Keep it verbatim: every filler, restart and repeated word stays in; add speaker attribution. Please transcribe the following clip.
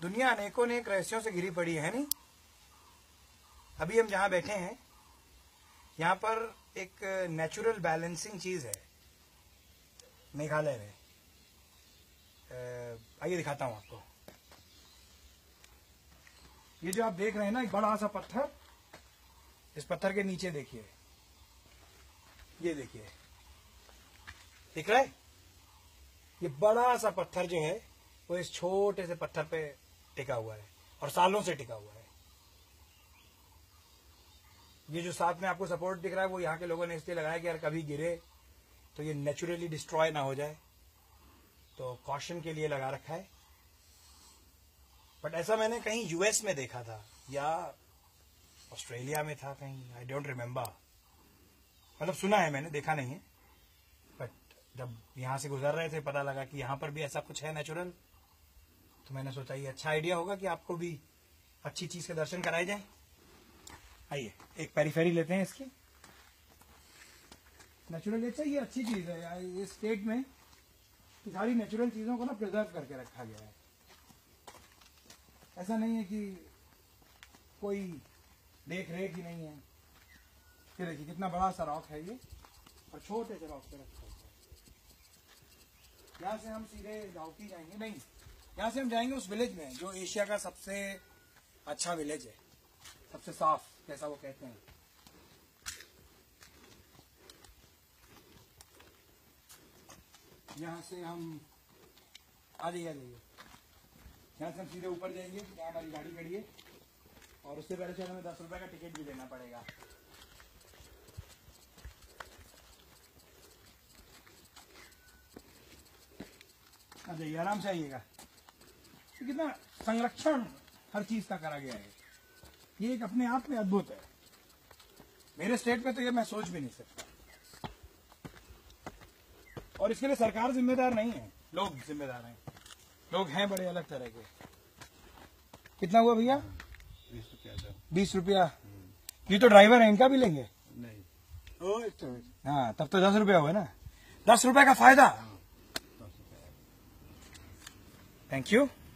Speaker 1: दुनिया अनेकों अनेक रहस्यों से घिरी पड़ी है नहीं। अभी हम जहां बैठे हैं यहाँ पर एक नेचुरल बैलेंसिंग चीज है मेघालय में। आइए दिखाता हूं आपको। ये जो आप देख रहे हैं ना, एक बड़ा सा पत्थर, इस पत्थर के नीचे देखिए, ये देखिए, दिख रहा है? ये बड़ा सा पत्थर जो है वो इस छोटे से पत्थर पे टिका हुआ है और सालों से टिका हुआ है। ये जो साथ में आपको सपोर्ट दिख रहा है वो यहाँ के लोगों ने इसलिए लगाया कि यार कभी गिरे तो ये नेचुरली डिस्ट्रॉय ना हो जाए, तो कॉशन के लिए लगा रखा है। बट ऐसा मैंने कहीं यूएस में देखा था या ऑस्ट्रेलिया में था कहीं, आई डोंट रिमेम्बर, मतलब सुना है मैंने, देखा नहीं है। बट जब यहाँ से गुजर रहे थे पता लगा कि यहाँ पर भी ऐसा कुछ है नेचुरल, तो मैंने सोचा ये अच्छा आइडिया होगा कि आपको भी अच्छी चीज के दर्शन कराए जाए। आइए एक पेरीफेरी लेते हैं इसकी। नेचुरल अच्छा, ये अच्छी चीज है। ये स्टेट में सारी नेचुरल चीजों को ना प्रिजर्व करके रखा गया है। ऐसा नहीं है कि कोई देख रेख ही नहीं है। फिर देखिए कितना बड़ा सा रॉक है ये, और छोटे से रॉक पे रखा हुआ है। यहाँ से हम सीधे डाउकी जाएंगे, नहीं, यहाँ से हम जाएंगे उस विलेज में जो एशिया का सबसे अच्छा विलेज है, सबसे साफ, जैसा वो कहते हैं। यहाँ से हम आ जाइए आ जाइए यहाँ से हम सीधे ऊपर जाएंगे जहाँ हमारी गाड़ी खड़ी है, और उससे पहले से हमें दस रुपए का टिकट भी देना पड़ेगा। आ जाइए, आराम से आइएगा। तो कितना संरक्षण हर चीज का करा गया है, ये एक अपने आप में अद्भुत है। मेरे स्टेट में तो ये मैं सोच भी नहीं सकता। और इसके लिए सरकार जिम्मेदार नहीं है, लोग जिम्मेदार हैं। लोग हैं बड़े अलग तरह के। कितना हुआ भैया? बीस रुपया। बीस रुपया? ये तो ड्राइवर है, इनका भी लेंगे? नहीं। ओ, तो हाँ, तब तो दस रुपया हुआ ना। दस रुपए का फायदा। Thank you.